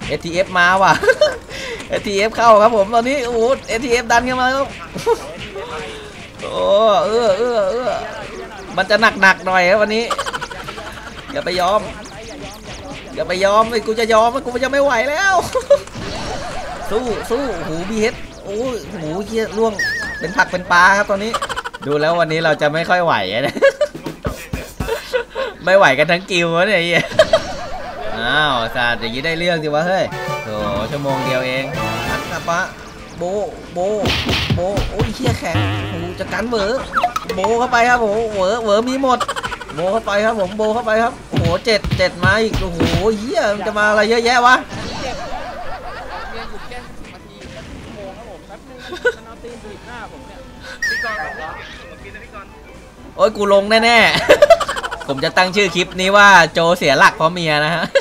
ATF มาว่ะ ATF เข้าครับผมตอนนี้โอ้โห ATF ดันเข้ามาครับโอ้มันจะหนักหน่อยครับวันนี้อย่าไปยอมเลยกูจะยอมกูจะไม่ไหวแล้วสู้หูบีเฮดโอ้หูเหี้ยล่วงเป็นผักเป็นปลาครับตอนนี้ดูแล้ววันนี้เราจะไม่ค่อยไหวนะไม่ไหวกันทั้งกิววะเนี่ยอ้าวศาสตร์อย่างนี้ได้เรื่องสิวะเฮ้ยโถชั่วโมงเดียวเองอันนะปะโบโอ้ยเหี้ยแข็งหูจะกันเวอโบเข้าไปครับผมเวอมีหมดโบเข้าไปครับผมโบเข้าไปครับโอ้โหเจ็ดมาอีกโอ้โหเหี้ยจะมาอะไรเยอะแยะวะโอ้ยกูลงแน่ๆผมจะตั้งชื่อคลิปนี้ว่าโจเสียหลักเพราะเมียนะฮะ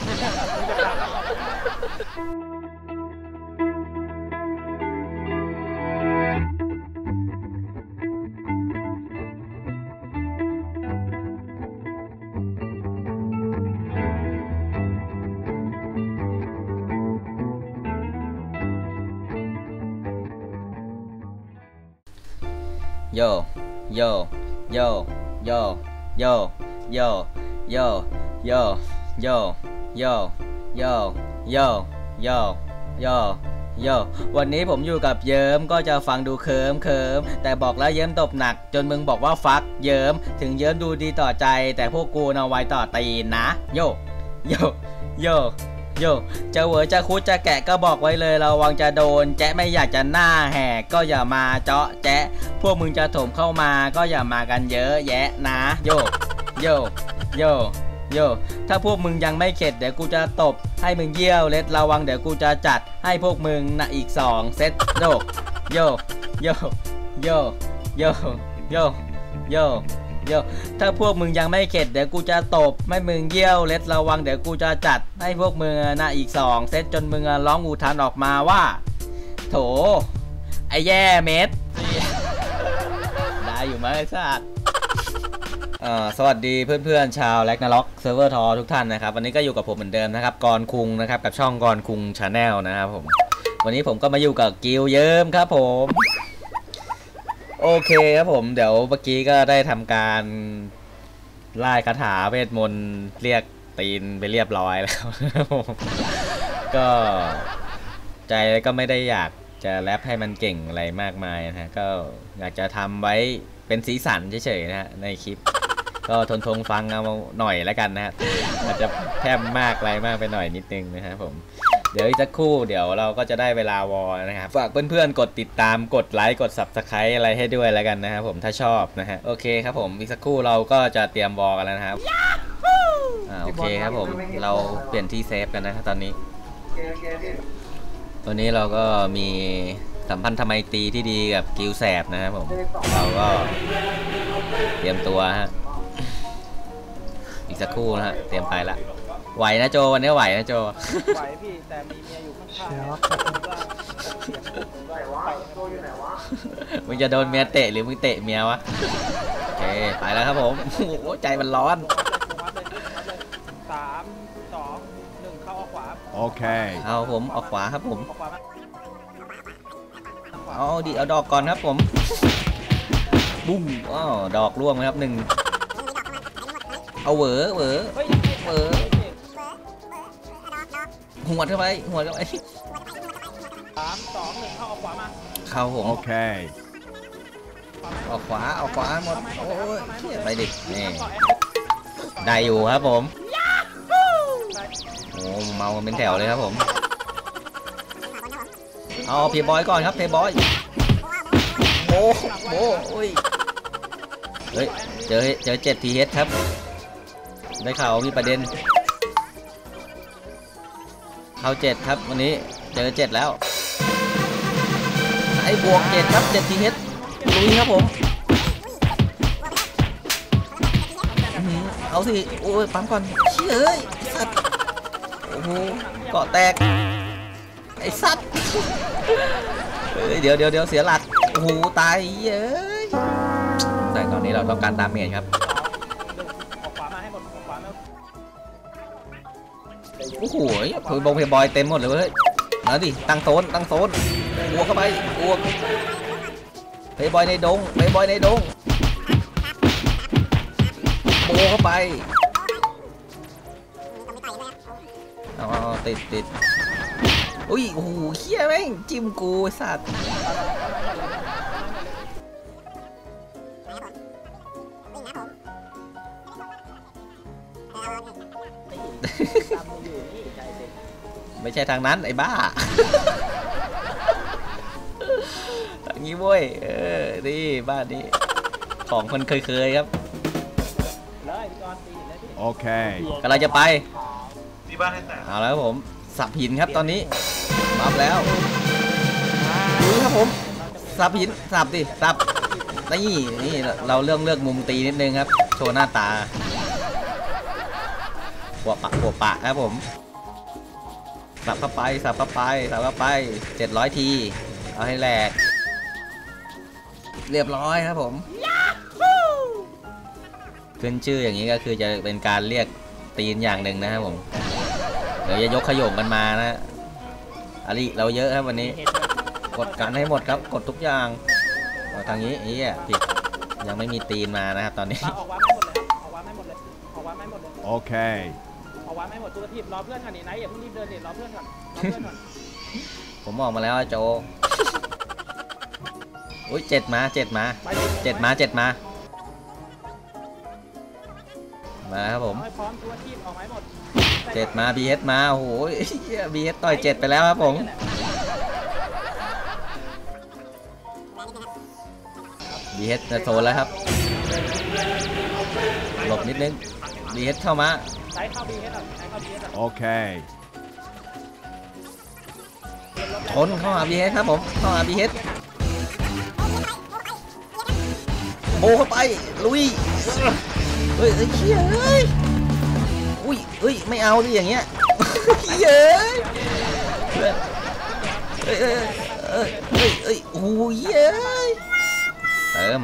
โยโยโยโยโยโยโยโยโยโยโยโยโยโยวันนี้ผมอยู่กับเยิ้มก็จะฟังดูเคิมแต่บอกแล้วเยิ้มตบหนักจนมึงบอกว่าฟักเยิ้มถึงเยิ้มดูดีต่อใจแต่พวกกูเอาไว้ต่อตีนนะโยโยโยโยจะเหวอจะคุดจะแกะก็บอกไว้เลยระวังจะโดนแจ๊ะไม่อยากจะหน้าแหกก็อย่ามาเจาะแจ๊ะพวกมึงจะถมเข้ามาก็อย่ามากันเยอะแยะนะโยโยโยโยถ้าพวกมึงยังไม่เข็ดเดี๋ยวกูจะตบให้มึงเยี่ยวเล็ดระวังเดี๋ยวกูจะจัดให้พวกมึงนะอีก2 เซตโยโยโยโยโยโยโยโยถ้าพวกมึงยังไม่เข็ดเดี๋ยวกูจะตบให้มึงเยี่ยวเล็ดระวังเดี๋ยวกูจะจัดให้พวกมึงนะอีก2 เซตจนมึงร้องอุทานออกมาว่าโถไอ้แย่เม็ดได้อยู่ไหมไอ้สัตว์สวัสดีเพื่อนๆชาวแร็กนาร็อกเซิร์ฟเวอร์ทอทุกท่านนะครับวันนี้ก็อยู่กับผมเหมือนเดิมนะครับกรคุงนะครับกับช่องกรคุงชาแนลนะครับผมวันนี้ผมก็มาอยู่กับกิลเยิ้มครับผมโอเคครับผมเดี๋ยวเมื่อกี้ก็ได้ทำการไล่คาถาเวทมนต์เรียกตีนไปเรียบร้อยแล้วก็ใจก็ไม่ได้อยากจะแรปให้มันเก่งอะไรมากมายนะฮะก็อยากจะทำไว้เป็นสีสันเฉยๆนะฮะในคลิปก็ทนฟังเอาหน่อยแล้วกันนะฮะอาจจะแทบมากอะไรมากไปหน่อยนิดนึงนะครับผมเดี๋ยวอีกสักครู่เดี๋ยวเราก็จะได้เวลาวอลนะครับฝากเพื่อนๆกดติดตามกดไลค์กด Subscribe อะไรให้ด้วยแล้วกันนะครับผมถ้าชอบนะฮะโอเคครับผมอีกสักครู่เราก็จะเตรียมวอลกันแล้วนะครับโอเคครับผมเราเปลี่ยนที่เซฟกันนะครับตอนนี้วันนี้เราก็มีสัมพันธไมตรีที่ดีกับกิลแสบนะครับผมเราก็เตรียมตัวฮะอีกสักครู่นะฮะเตรียมไปละไหวนะโจวันนี้ไหวนะโจไหวพี่แต่มีเมียอยู่ข้างๆมึงจะโดนเมียเตะหรือมึงเตะเมียวะโอเคไปแล้วครับผมโอ้ใจมันร้อน 3 2 1เข้าออกขวาโอเคเอาผมออกขวาครับผมเอาดิเอาดอกก่อนครับผมบุ้มอ้าวดอกร่วงนะครับ1เอาเหวอหัวเข้าไป3 2 1เข้าออกขวามาเข้าผมโอเคออกขวาหมดโอ้ยไปดินี่ได้อยู่ครับผมโอ้เมาเป็นแถวเลยครับผมเอาเพย์บอยก่อนครับเพย์บอยโอ้ยเฮ้ยเจอ7 TH ครับได้ข่าวมีประเด็นเข้า7ครับวันนี้เจอ7แล้วไอ้บวก7ครับ7 TH ลุยครับผมเอาสิโอ้ยปั๊มก่อนเฮ้ยสัตว์โอ้โหเกาะแตกไอ้สัตว์เดี๋ยวเสียหลักโอ้โหตายเย้ยแต่ตอนนี้เราต้องการดาเมจครับอ้โหคือบงเพย์บอยเต็มหมดเลยเว้ยมาดิตั้งโซนบวกเข้าไปบวกเพย์บอยในดงเพย์บอยในดงโบเข้าไปเอาติดอุ้ยโอ้โหเขี้ยแม่งจิ้มกูไอ้สัตว์ไม่ใช่ทางนั้นไอ้บ้าทางนี้เว้ยนี่บ้านนี้ของคนเคยครับโอเคกำลังจะไปที่บ้านให้แตกเอาแล้วครับผมสับหินครับตอนนี้บัฟแล้วดูครับผมสับหินสับดิสับนี่เราเลือกมุมตีนิดนึงครับโชว์หน้าตาหัวปะครับผมสับเข้าไป700 ทีเอาให้แหลกเรียบร้อยครับผมขึ้นชื่ออย่างนี้ก็คือจะเป็นการเรียกตีนอย่างหนึ่งนะครับผมเดี๋ยวจะยกขย่งกันมานะอะไรเราเยอะครับวันนี้กดกันให้หมดครับกดทุกอย่างทางนี้ผิดยังไม่มีตีนมานะครับตอนนี้ออกวางไม่หมดเลยโอเคออกวางไม่หมดตัวทีมรอเพื่อนก่อนนี่ไหนอย่าเพิ่งรีบเดินดิรอเพื่อนก่อนผมออกมาแล้วโจอุ้ย7 มาครับผมพร้อมตัวทีมออกไม้หมด 7 มาBHมาโอ้โหBHต่อย7ไปแล้วครับผมBHจะโซนแล้วครับหลบนิดนึงBHเข้ามาโอเคชนเข้าหาBHครับผมเข้าหาBHโบเข้าไปลุยเฮ้ยเชี่ยเฮ้ยอุ้ยไม่เอาดิอย่างเงี้ยเย้โอ้ยเย้เติม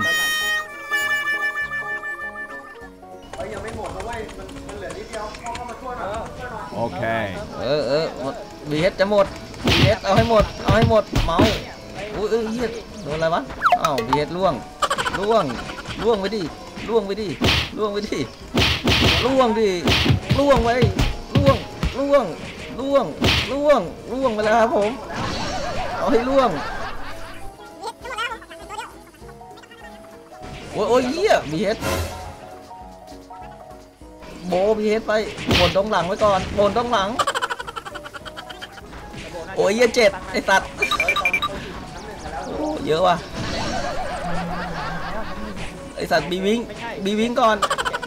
ยังไม่หมดนะเว้ยมันเหลือนิดเดียวพ่อเข้ามาช่วยหน่อยโอเค BHจะหมดBHเอาให้หมดเมาอุ้ยเหี้ยโดนอะไรวะอ้าวBHล่วงไปดิล่วงไปดิล่วงไปแล้วครับผมเอาให้ล่วงโอ้ยเหี้ยBHโบBHไปบนตรงหลังไว้ก่อนบนตรงหลังโอ้ยเหี้ย7ไอ้สัตว์เยอะว่ะไอสัตว์บีวิงก่อน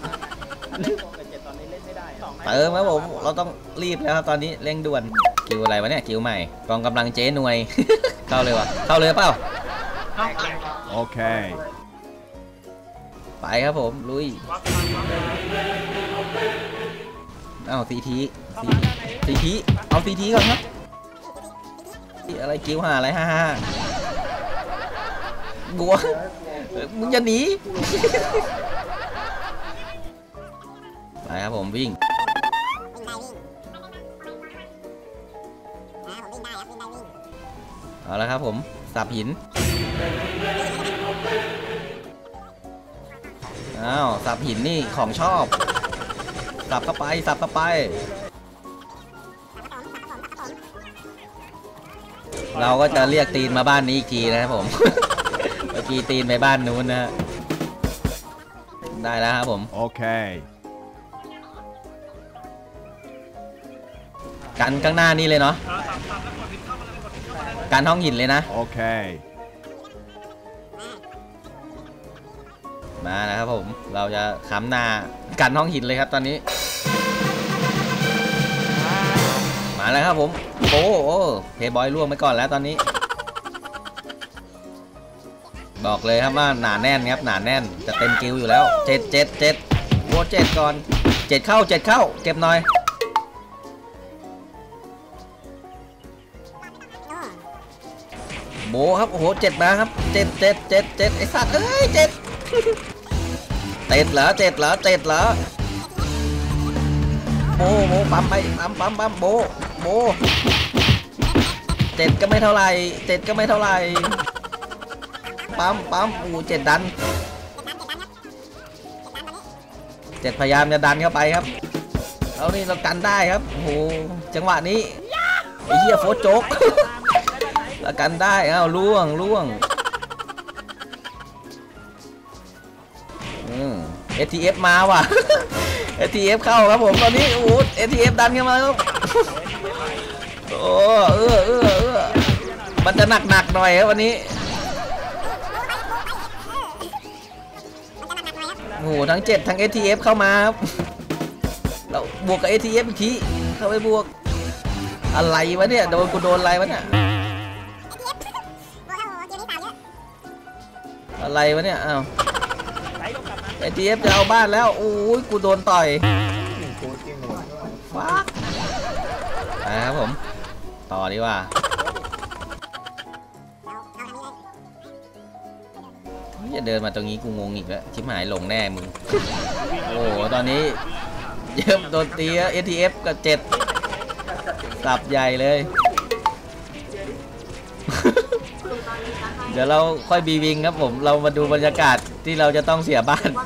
เติมครับผมเราต้องรีบแล้วครับตอนนี้เร่งด่วนคิวอะไรวะเนี่ยคิวใหม่กองกำลังเจ๊หน่วยเข้าเลยวะเข้าเลยเปล่าโอเคไปครับผมลุยเอาซีทีเอาซีทีก่อนครับอะไรคิวหาอะไร55บัวมึงจะหนีไปครับผมวิ่งเอาละครับผมสับหินอ้าวสับหินนี่ของชอบสับเข้าไปเราก็จะเรียกตีนมาบ้านนี้อีกทีนะครับผมเมื่อกี้ตีนไปบ้านนู้นนะได้แล้วครับผมโอเคกันข้างหน้านี่เลยเนาะการห้องหินเลยนะโอเคมาแล้วครับผมเราจะค้ำหน้ากันห้องหินเลยครับตอนนี้มาแล้วครับผมโอ้เพย์บอยล่วงไปก่อนแล้วตอนนี้บอกเลยครับว่าหนาแน่นครับหนาแน่นจะเต็มกิวอยู่แล้ว7โบ7ก่อน7เข้าเก็บหน่อยโบครับโอ้โห7มาครับ7ไอ้สัตว์เอ้ย7เหรอโบปั๊มไปปั๊มโบเจ็ดก็ไม่เท่าไหร่ปั๊มเจ็ดดันเจ็ดพยายามจะดันเข้าไปครับเรานี่เรากันได้ครับโอ้โหจังหวะนี้ไอ้เหี้ยโฟโจ๊กเรากันได้ล่วงATF มาว่ะ ATF เข้าครับผมตอนนี้โอ้โห ATF ดันเข้ามาครับโอ้มันจะหนักหน่อยครับวันนี้โอ้โหทั้ง7ทั้ง ATF เข้ามาครับเราบวกกับ ATF อีกทีเข้าไปบวกอะไรวะเนี่ยโดนกูโดนอะไรวะเนี่ยอะไรวะเนี่ยอ้าวATF จะเอาบ้านแล้วโอ้ยกูโดนต่อยว้าครับผมต่อดีกว่าอย่าเดินมาตรงนี้กูงงอีกแล้วชิบหายหลงแน่มึงโอ้ตอนนี้เยิ่มโดนตี ATF กับ7สับใหญ่เลยเดี๋ยวเราค่อยบีวิงครับผมเรามาดูบรรยากาศที่เราจะต้องเสียบ้าน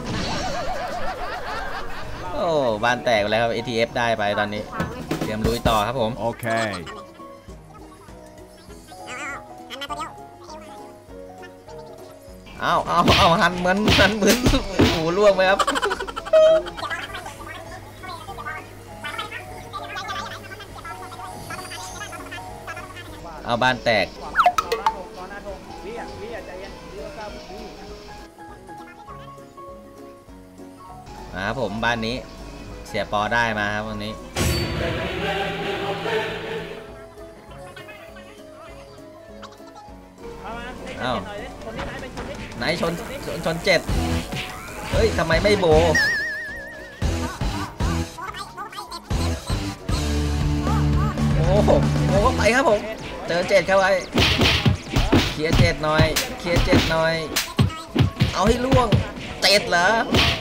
โอ้บ้านแตกไปแล้วครับ ATF ได้ไปตอนนี้เตรียมลุยต่อครับผมโอเคเอาหันเหมือนโอ้โหล่วงไปครับเอาบ้านแตกครับผมบ้านนี้เสียปอได้มาครับวันนี้อ้าวไหนชน7เฮ้ยทำไมไม่โบโอ้โหก็ไปครับผมเจอ7เข้าไปเคลียร์7หน่อยเอาให้ล่วง7เหรอ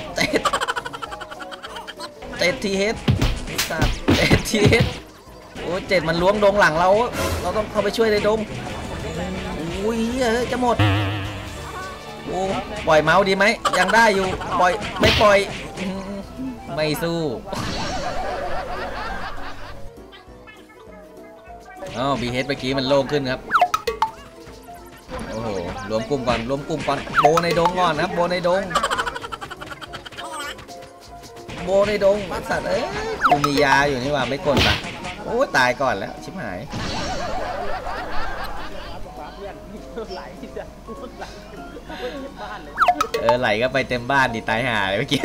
ทีเฮดสัตว์ทีเฮดโอ้7มันล้วงดงหลังเราต้องเข้าไปช่วยในดงอุ้ยจะหมดโอ้ปล่อยเมาส์ดีไหมยังได้อยู่ปล่อยไม่ปล่อยไม่สู้บีเฮดเมื่อกี้มันโล่งขึ้นครับโอ้โหรวมกลุ่มก่อนโบในดงก่อนครับโบในดงสัตว์กูมียาอยู่นี่ว่าไม่กดป่ะโอ้ตายก่อนแล้วชิบหายไหลก็ไปเต็มบ้านดิตายห่าเลยเมื่อกี้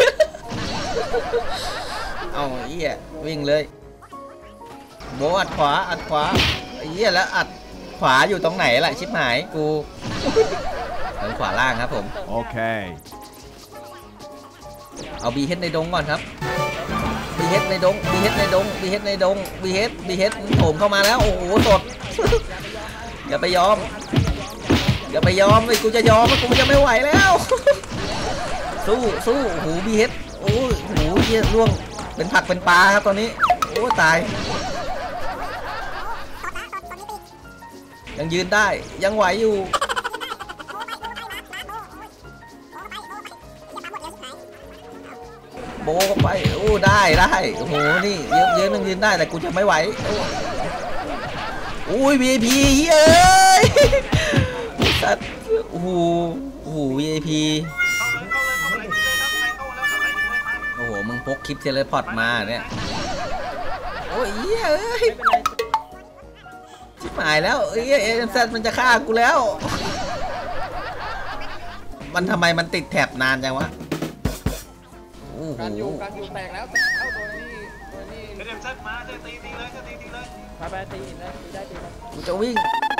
เอาเหี้ยวิ่งเลยโบอัดขวาเหี้ยแล้วอัดขวาอยู่ตรงไหนล่ะชิบหายกูทางขวาล่างครับผมโอเคเอาบีเฮดในดงก่อนครับบีเฮดในดงโถมเข้ามาแล้วโอ้โหสดอย่าไปยอมเลยกูจะยอมกูจะไม่ไหวแล้วสู้หูบีเฮดโอ้หูเหี้ยล่วงเป็นผักเป็นปลาครับตอนนี้โอ้ตายยังยืนได้ยังไหวอยู่โบเข้าไปโอ้ได้โอ้โหนี่เยอะยังยืนได้แต่กูจะไม่ไหวโอ้ย VIP เอ้ยสัตว์โอ้โห VIP โอ้โหมึงพกคลิปเทเลพอร์ตมาเนี่ยโอ้ยเอ้ยชิบหายแล้วAMZมันจะฆ่ากูแล้วมันทำไมมันติดแถบนานจังวะการอยู่แตกแล้วเข้าตัวนี้เดี๋ยวซัดมาจะตีเลยไปตีเลยได้ตีเลยกูจะวิ่ง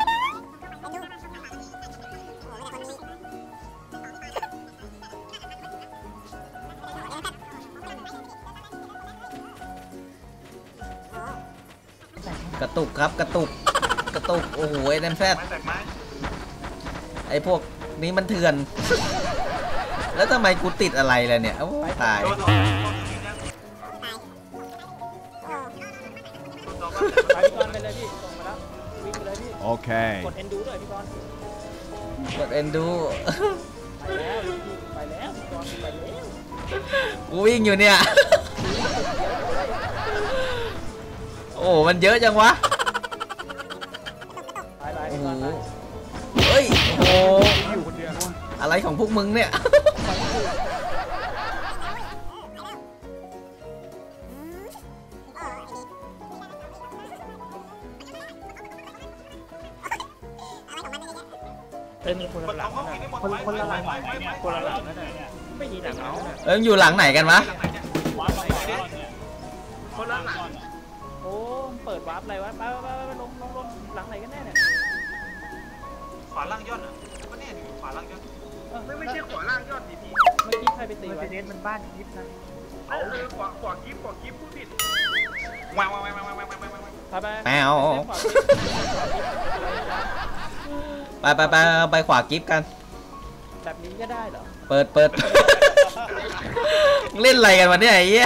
กระตุกครับกระตุกโอ้โหAMZไอพวกนี้มันเถื่อนแล้วทำไมกูติดอะไรล่ะเนี่ยโอ้ตายโอเคกดเอ็นดูด้วยพี่บอลกดเอ็นดูไปแล้วไปแล้วพี่บอลไปแล้วกูวิ่งอยู่เนี่ย โอ้มันเยอะจังวะไปไปโอ้พี่โหบอลไปเฮ้ยโอ้โหอยู่คนเดียวอะไรของพวกมึงเนี่ยเป็นคนละหลังนะคนละหลังคนละหลังนะไม่มีหลังเอาเอ้ยอยู่หลังไหนกันวะคนละหลังโอ้เปิดวาร์ปอะไรวะไปลงหลังไหนกันแน่เนี่ยขวาล่างยอดอ่ะก็เนี่ยอยู่ขวาล่างยอดไม่ใช่ขวาล่างยอดดีพีเมื่อกี้ใครไปตีวะเน้นมันบ้านยิปนะขวากิฟพูดผิดว้าวไปแมวไปขวากิฟต์กันแบบนี้ก็ได้เหรอเปิด เล่นอะไรกันวะเนี่ยไอ้เหี้ย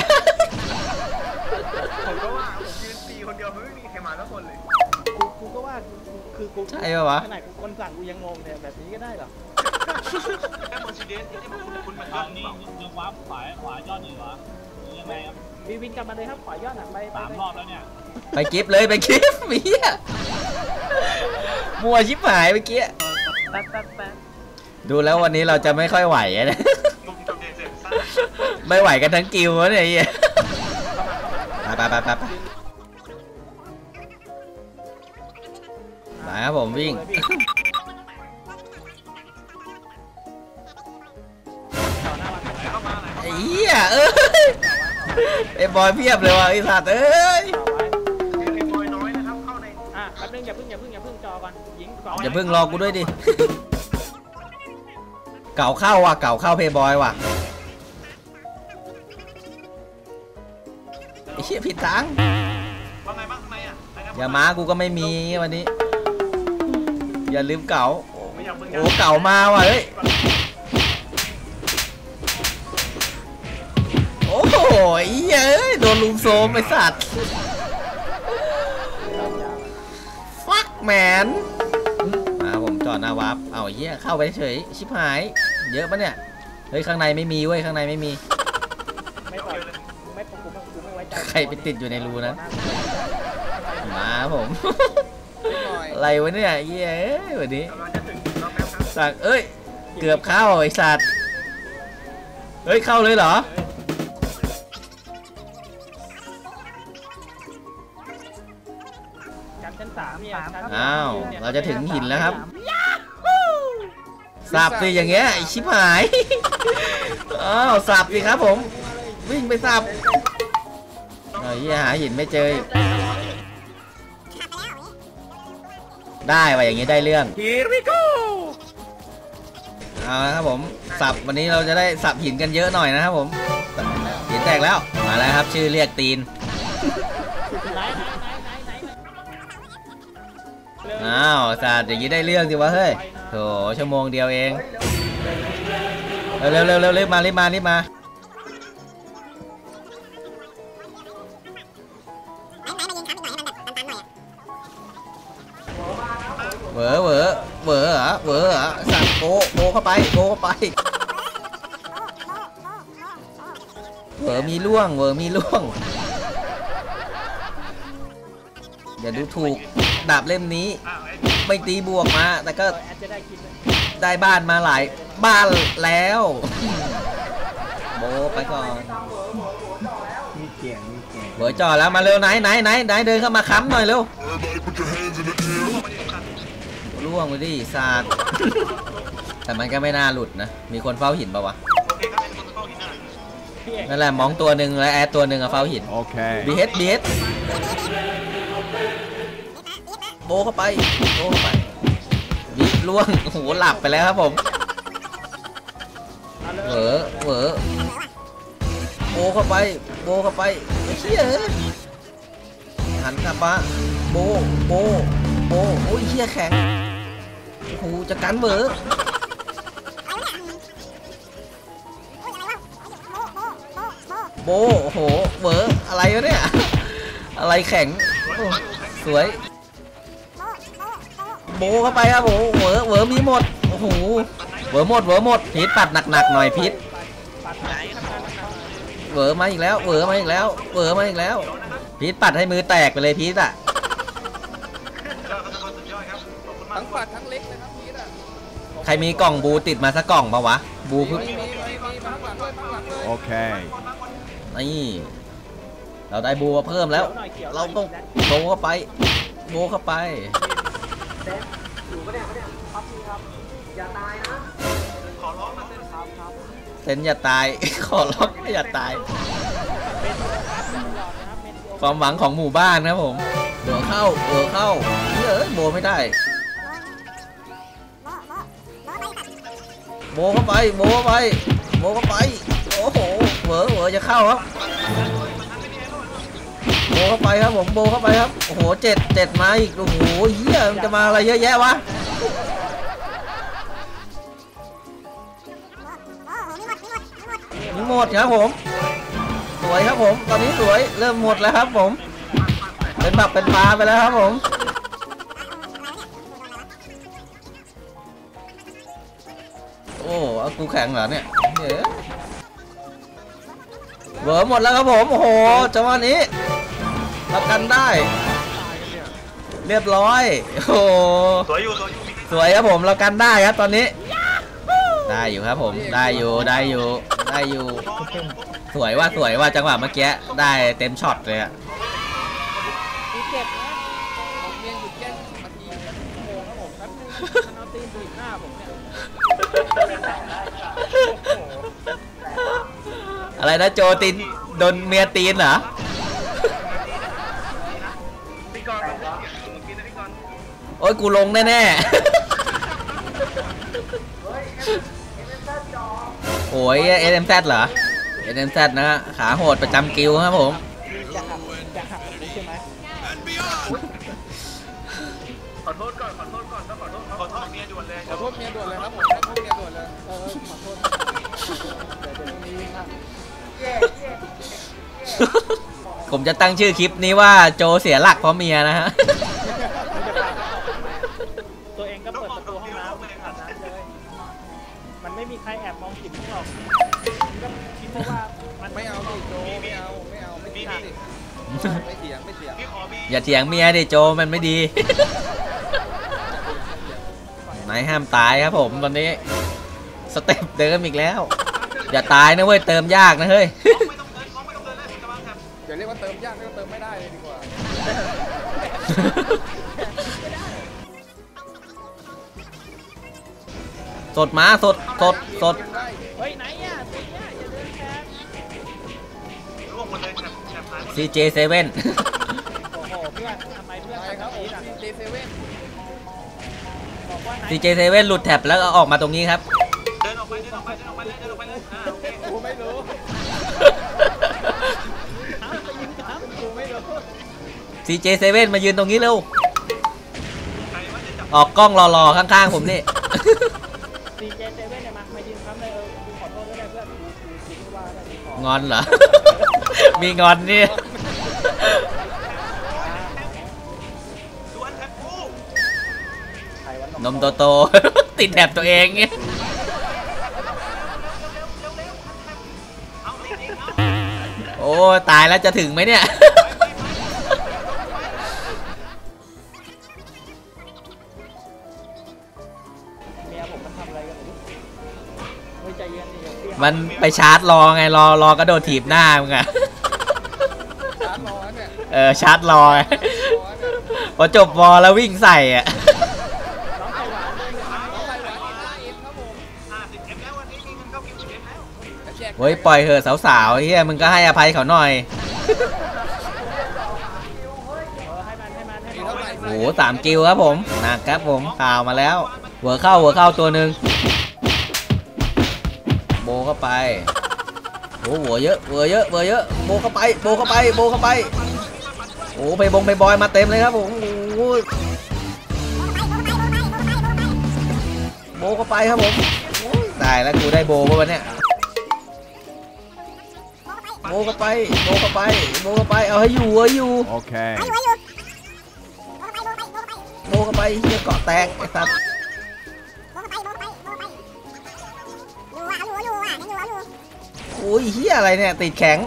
ผมก็ว่าผมยืนตีคนเดียวมันไม่มีใครมาสักคนเลยกูก็ว่าคือกูใช่ปะวะขนาดคนสั่งกูยังงงเนี่ยแบบนี้ก็ได้เหรอแค่โมซิเดสที่มันคุ้นๆมันยอดนี่ยังวับขวายอดอยู่เหรอยังไงครับวินกลับมาเลยครับขอยอดหนักไป 3 รอบแล้วเนี่ยไปกิฟต์เลยไปกิฟต์เหี้ยมัวชิบหายเมื่อกี้แป๊บดูแล้ววันนี้เราจะไม่ค่อยไหวนะมุมจำเจเสร็จสั้นไม่ไหวกันทั้งกิวะเนี่ยไอ้เหี้ยไปมาครับผมวิ่งเข้ามาไหนไอ้เหี้ยเอ้ยไอ้บอยเพียบเลยว่ะไอ้สัตว์เอ้ยไอ้บอยน้อยนะครับเข้าในแป๊บนึงอย่าเพิ่งจอก่อนยิงก่อนอย่าเพิ่งรอกูด้วยดิ เก่าเข้าว่ะเก่าเข้าเพย์บอยว่ะไอ้เหี้ยผิดตังค์ว่าไงบ้างข้างในอ่ะอย่ามากูก็ไม่มีวันนี้ อย่าลืมเก่าไม่อยากเพิ่งโอ้เก่ามาว่ะเฮ้ยโอ้โหเย้ยโดนลุมโซมไอ้สัตว์ฟักแมนมาผมจอดหน้าวาร์ปเอาเหี้ยเข้าไปเฉยชิบหายเยอะปะเนี่ยเฮ้ยข้างในไม่มีเว้ยข้างในไม่มีไม่ปล่อยไม่ปกูไม่ไว้ใจใครไปติดอยู่ในรูนั้นมาผม อะไรวะเนี่ยเย้ยวันนี้กำลังจะถึงรอบแป๊บครับสักเอ้ยเกือบเข้าไอ้สัตว์เฮ้ยเข้าเลยเหรอชั้น3เนี่ยอ้าวเราจะถึงหินแล้วครับสับสิอย่างเงี้ยไอ้ชิบหายอ้าวสับสิครับผมวิ่งไปสับเฮ้ยหาหินไม่เจอได้ว่ะอย่างงี้ได้เรื่อง Here we go เอาละครับผมสับวันนี้เราจะได้สับหินกันเยอะหน่อยนะครับผมหินแตกแล้วมาแล้วครับชื่อเรียกตีนอ้าวสัตว์อย่างงี้ได้เรื่องสิวะเฮ้ยโถชั่วโมงเดียวเองเร็วรีบมาเหวอสั่งโกเข้าไปเหวอมีล่วงอย่าดูถูกดาบเล่มนี้ไม่ตีบวกมาแต่ก็ได้บ้านมาหลายบ้านแล้วโบไปก่อนเหวอจ่อแล้วมาเร็วไหนเดินเข้ามาค้ำหน่อยเร็วล่วงไปดิศาสตร์แต่มันก็ไม่น่าหลุดนะมีคนเฝ้าหินปะวะโอเคครับเป็นคนเข้าหินหน่อยนั่นแหละมองตัวหนึ่งและแอดตัวหนึ่งอะเฝ้าหินโอเคบีเฮดโบเข้าไปบีล่วงโอ้โหหลับไปแล้วครับผมเหวอโบเข้าไปไอ้เชี่ยหันกลับมาโบโอ้ยเชี่ยแข็งโอ้โหจะกันเหวอโบโอ้โหเหวออะไรวะเนี่ยอะไรแข็งสวยโบเข้าไปครับโอ้โหเหวอมีหมดโอ้โหเหวอหมดพีทปัดหนักๆหน่อยพีทปัดไหนครับเหวอมาอีกแล้วพีทปัดให้มือแตกไปเลยพีทอ่ะสุดยอดครับขอบคุณมากทั้งปัดทั้งเล็กเลยครับพีทอ่ะใครมีกล่องบูติดมาสักกล่องปะวะบูพึ่งมีมาข้างหลังด้วยข้างหลังเลย Okay. นี่เราได้บูมาเพิ่มแล้ว เราต้องโบเข้าไปอยู่ปะเนี่ยครับพี่ครับอย่าตายนะขอร้องนะเส้นครับเซนอย่าตาย ขอร้องอย่าตาย ความหวังของหมู่บ้านนะครับผมเหวอเข้าเฮ้ยโบไม่ได้โบเข้าไปโอ้โหเหวอจะเข้าครับโบเข้าไปครับผมโบเข้าไปครับโอ้โหเจ็ดมาอีกโอ้โหเฮียมันจะมาอะไรเยอะแยะวะมีหมดครับผมสวยครับผมตอนนี้สวยเริ่มหมดแล้วครับผมเป็นแบบเป็นปลาไปแล้วครับผมโอ้เอากูแข็งเหรอเนี่ยเหวอหมดแล้วครับผมโอ้โหจังหวะนี้รับกันได้เรียบร้อยโอ้โหสวยอยู่สวยครับผมเรากันได้ครับตอนนี้ได้อยู่ครับผมได้อยู่สวยว่าจังหวะเมื่อกี้ได้เต็มช็อตเลยอะตีเจ็บนะผมเรียนหยุดแค่นาทีโอ้ครับผมแป๊บนึงมันเอาตีนบีบหน้าผมเนี่ยอะไรนะโจตินโดนเมียตีนเหรอพี่กรณ์เมื่อกี้นะพี่กรณ์โอ้ยกูลงแน่ๆโอ้ย SMZ เหรอ SMZ นะฮะขาโหดประจำกิลครับผมจะหักแบบนี้ใช่ไหมขอโทษต้องขอโทษเมียด่วนเลยขอโทษเมียด่วนเลยครับผมขอโทษเมียด่วนเลยขอโทษเดี๋ยวนี้วิ่งครับผมจะตั้งชื่อคลิปนี้ว่าโจเสียหลักเพราะเมียนะฮะตัวเองก็เปิดประตูห้องน้ำอาบน้ำเลยมันไม่มีใครแอบมองจิ๋มหรอกก็คิดว่ามันไม่เอาดิโจไม่เอาไม่เถียงดิไม่เถียงพี่ขอบีอย่าเถียงเมียดิโจมันไม่ดี ไหนห้ามตายครับผมตอนนี้สเต็ปเดิมอีกแล้ว อย่าตายนะเว้ยเติมยากนะเฮ้ยไม่ต้องเดินเลยผมจะวางแถบอย่าเรียกว่าเติมยากเรียกว่าเติมไม่ได้เลยดีกว่าสดมาสดเฮ้ยไหนอ่ะตีอ่ะอย่าเดินแทนร่วงหมดเลยแถบหายหมด CJ7 โอ้โหเพื่อนทำไมเพื่อนใช่ครับผมทำแบบนี้ J7 บอกว่าไหน CJ7 หลุดแท็บแล้วก็ออกมาตรงนี้ครับเดินออกไปเลยโอเคกูไม่รู้เอาไปยิงครับกูไม่รู้ CJ7 มายืนตรงนี้เร็วใครว่าจะจับออกกล้องรอๆข้างๆผมนี่ดีเจเซเว่นเนี่ยมายืนครับเลยกูขอโทษด้วยนะเพื่อนกูคิดว่าได้ของอนเหรอ มีงอนนี่ดวลแถบกูใครวันนมโตๆ ติดแท็บตัวเองเงี้ยเอาจริงๆเอาโอ้ตายแล้วจะถึงไหมเนี่ยเมียผมมันทำอะไรกันหรือเฮ้ยใจเย็นดิอย่าเสี้ยมันไปชาร์จรอไงรอกระโดดถีบหน้ามึงอะชาร์จรอเนี่ยชาร์จรอไงรอเนี่ยพอจบวอลแล้ววิ่งใส่อะน้องไข่หวานเลยน้องไข่หวานอีก5 M ครับผม 50M แล้ววันนี้มีเงินเข้ากิน10M แล้วจะแจกเฮ้ยปล่อยเหอะสาวๆเฮียมึงก็ให้อภัยเขาหน่อยให้มันมีเท่าไหร่โอ้โห3 กิลครับผมหนักครับผมข่าวมาแล้วหัวเข้าตัวหนึ่งโบเข้าไปโอ้หัวเยอะโบเข้าไปโอ้ไปบอยมาเต็มเลยครับผมโอ้โบเข้าไปครับผมได้แล้วกูได้โบป่ะวันเนี้ยโบเข้าไปเอาให้อยู่ Okay. โบเข้าไปเฮียเกาะแตกไอ้สัสโอ้ยเฮียอะไรเนี่ยติดแข็ง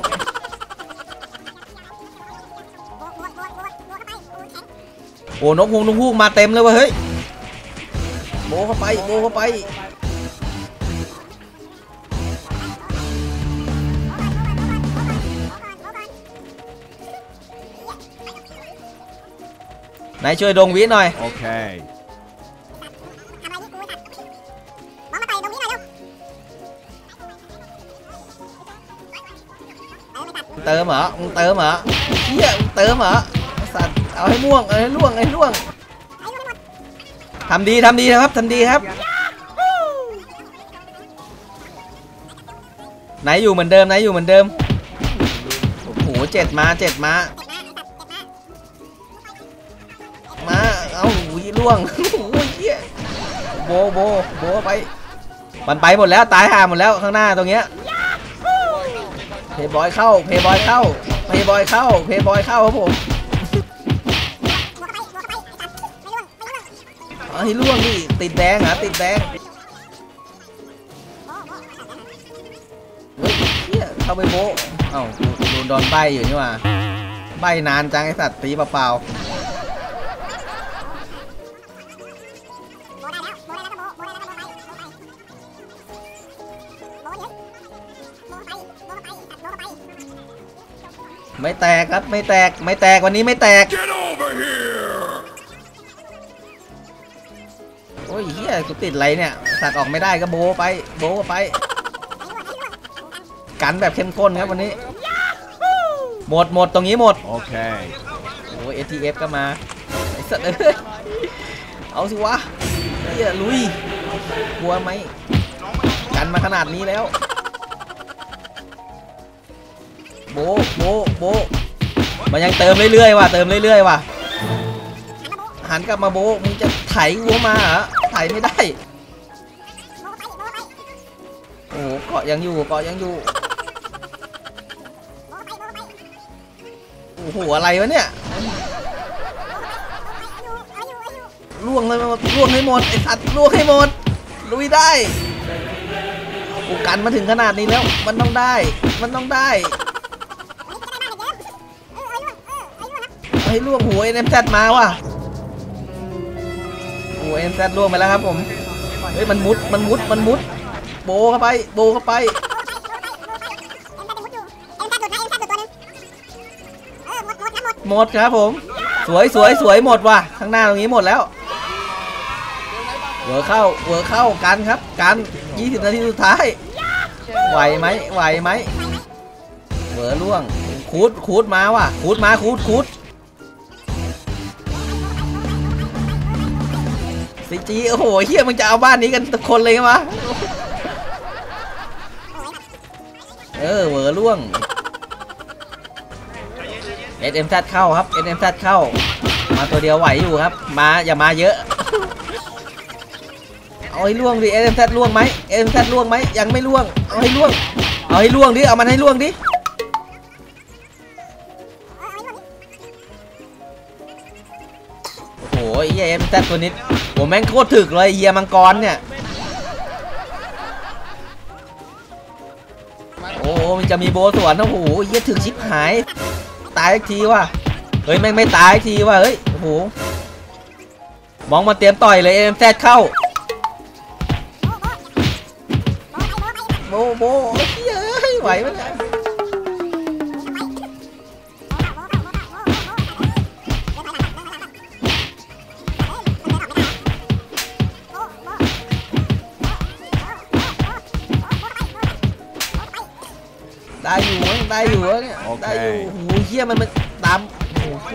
โอ้นกฮูกมาเต็มเลยว่ะเฮ้ยโบเข้าไปไหนช่วยดงวิหน่อย Okay. เติมเหรอเฮียเติมเหรอสัตว์เอาให้ม่วงเอาให้ล่วงทำดีครับไหนอยู่เหมือนเดิมโอ้โห7 มาเอาล่วงโอ้ยเฮียโบไปมันไปหมดแล้วตายห่าหมดแล้วข้างหน้าตรงเนี้ยเพย์บอยเข้าครับผมให้ล่วงดิติดแดงเฮ้ยเฮียเข้าไปโบเอ้าโดนใบอยู่นี่ว่าใบนานจังไอสัตว์ตีเปล่าไม่แตกครับไม่แตกวันนี้ไม่แตกโอ้ยเฮียกูติดอะไรเนี่ยสัตว์ออกไม่ได้ก็โบไปกันแบบเข้มข้นครับวันนี้หมดตรงนี้หมด Okay. โอ้ย ATF ก็มาไอ้สัตว์เอาสิวะเฮียลุยกลัวไหมกันมาขนาดนี้แล้วโบมันยังเติมเรื่อยๆว่ะหันกลับมาโบมึงจะไถวัวมาเหรอไถไม่ได้โอ้โหเกาะยังอยู่โอ้โหอะไรวะเนี่ยล่วงให้หมดไอ้สัตว์ล่วงให้หมดลุยได้กูกันมาถึงขนาดนี้แล้วมันต้องได้ให้ล่วงหัวNMZมาว่ะโอ้NMZล่วงไปแล้วครับผมเฮ้ยมันมุดโบเข้าไปหมดครับผมสวยหมดว่ะข้างหน้าตรงนี้หมดแล้วเวอร์เข้ากันครับกัน20 นาทีสุดท้ายไหวไหมเวอร์ล่วงคูดมาว่ะคูดCG โอ้โหเฮียมึงจะเอาบ้านนี้กันทุกคนเลยมั้ยเวอร์ล่วง SMZ เข้าครับ SMZ เข้ามาตัวเดียวไหวอยู่ครับอย่ามาเยอะเอาให้ล่วงดิ SMZ ล่วงไหมยังไม่ล่วงเอาให้ล่วงดิเอามันให้ล่วงดิโอ้โหไอ้เหี้ย SMZ ตัวนี้ผมแม่งโคตรถึกเลยเหี้ยมังกรเนี่ยโอ้มันจะมีโบสวนโอ้โหเหี้ยถึกชิบหายตายอีกทีว่ะเฮ้ยแม่งไม่ตายอีกทีว่ะเฮ้ยโอ้โหมองมาเตรียมต่อยเลย SMZ เข้าโบเฮ้ยไหวมั้ยได้อยู่เนี่ยได้อยู่โอ้โหเหี้ยมันตามโอ้โห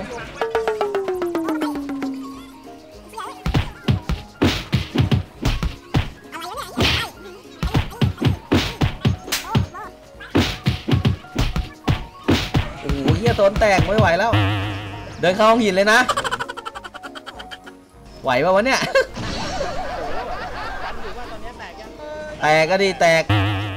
เหี้ยโดนแตกไม่ไหวแล้วเดินเข้าห้องหินเลยนะไหวป่าวะเนี่ยแตกก็ดีแตก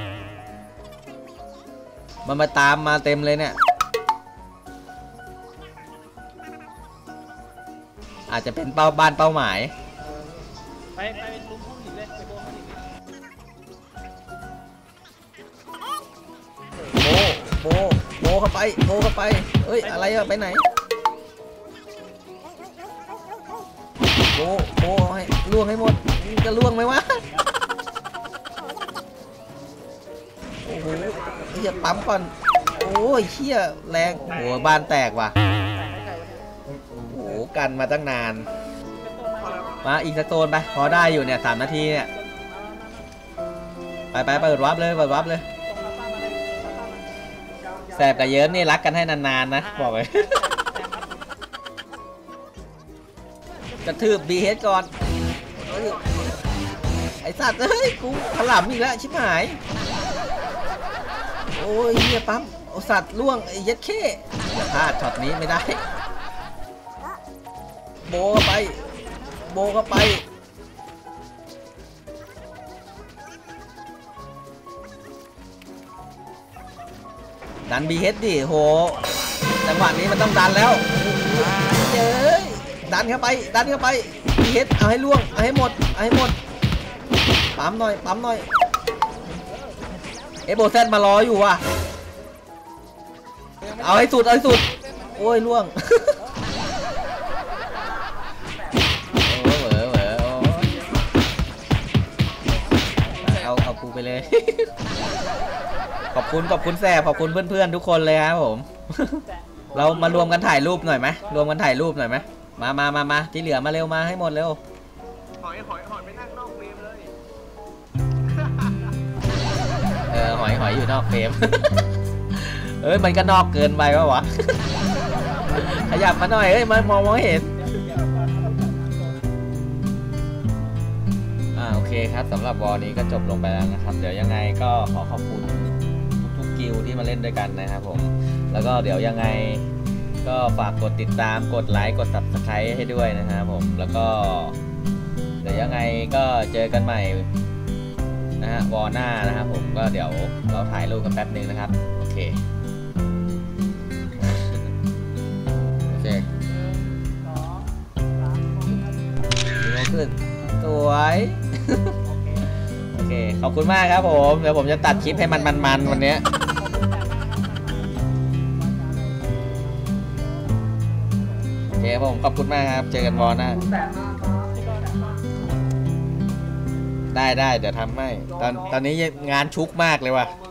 มันมาตามมาเต็มเลยเนี่ยอาจจะเป็นบ้านเป้าหมายไปลุมห้องหินเลยไปโบห้องหินโบเข้าไปเอ้ยอะไรอะไปไหนโบให้ล่วงให้หมดจะล่วงไหมวะโอ้โหเฮียปั๊มก่อนโอ้ยเฮียแรงโอ้โหบ้านแตกว่ะโอ้โหกันมาตั้งนานมาอีกสโตนไปพอได้อยู่เนี่ย3 นาทีเนี่ยไปเปิดวับเลยแสบกับเยิ้มนี่รักกันให้นานๆนะบอกเลยกระทืบบีเฮดก่อนไอ้สัตว์เฮ้ยกูถลำอีกแล้วชิบหายโอ้ยเฮียปั๊มโอสัตว์ล่วงไอ้เย็ดเข้อย่าพลาดช็อตนี้ไม่ได้โบเข้าไปดันบีเฮดดิโหจังหวะนี้มันต้องดันแล้วเย้ยดันเข้าไปบีเฮดเอาให้ล่วงเอาให้หมดปั๊มหน่อยเอโบเซนมารออยู่ว่ะเอาให้สุดโอ้ยล่วงเอากูไปเลย ขอบคุณแสบขอบคุณเพื่อนๆทุกคนเลยครับผม เรามารวมกันถ่ายรูปหน่อยไหมมาที่เหลือมาเร็วมาให้หมดเร็วหอยไปนั่งนอกเฟรมเลยหอยอยู่นอกเฟรม เอ้ยมันก็นอกเกินไปวะ ขยับมาหน่อยเอ้ยมองเห็นโอเคครับสำหรับวอลนี้ก็จบลงไปแล้วนะครับเดี๋ยวยังไงก็ขอขอบคุณทุกกิลที่มาเล่นด้วยกันนะครับผมแล้วก็เดี๋ยวยังไงก็ฝากกดติดตามกดไลค์กด Subscribe ให้ด้วยนะครับผมแล้วก็เดี๋ยวยังไงก็เจอกันใหม่นะฮะวอลหน้านะครับผมก็เดี๋ยวเราถ่ายรูปกันแป๊บนึงนะครับโอเคขึ้นสวยโอเคขอบคุณมากครับผมเดี๋ยวผมจะตัดคลิปให้มันวันนี้โอเคผมขอบคุณมากครับเจอกันวอลหน้าได้เดี๋ยวทำให้ตอนนี้งานชุกมากเลยว่ะ